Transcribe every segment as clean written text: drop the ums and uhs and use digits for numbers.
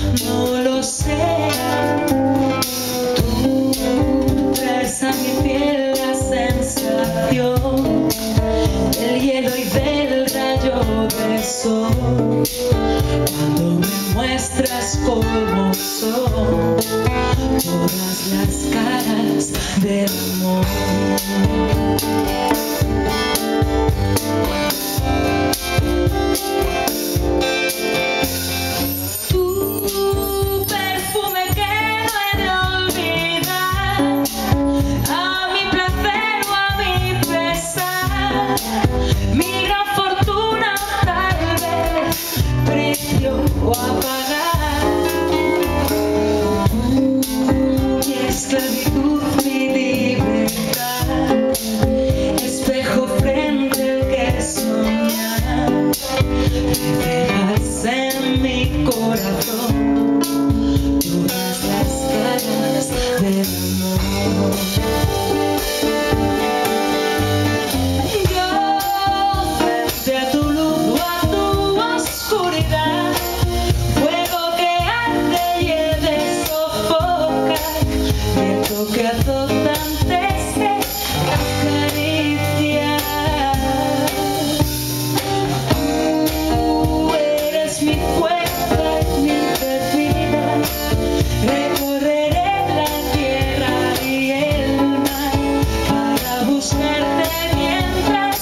no lo sé. Tú traes a mi piel la sensación del hielo y del rayo del sol. Cuando me muestras cómo son todas las caras del amor. O apagar mi esclavitud, mi libertad, espejo frente al que soñar, me dejas en mi corazón todas las caras del amor. Que azotantes te acariciar. Tú eres mi fuerza y mi bebida. Recorreré la tierra y el mar para buscarte mientras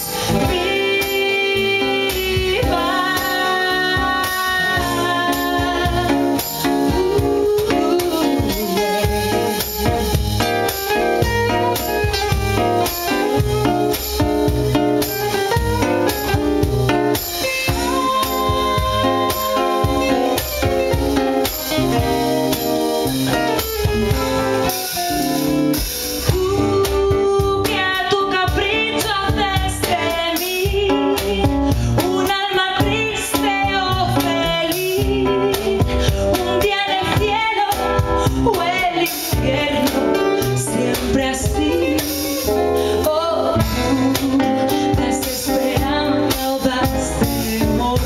siempre así. Oh, das esperanza o das temor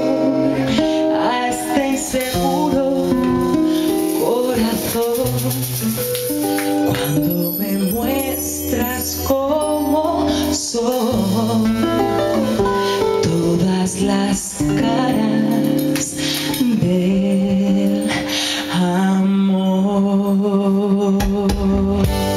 a este inseguro corazón. Cuando me muestras cómo son todas las caras del amor.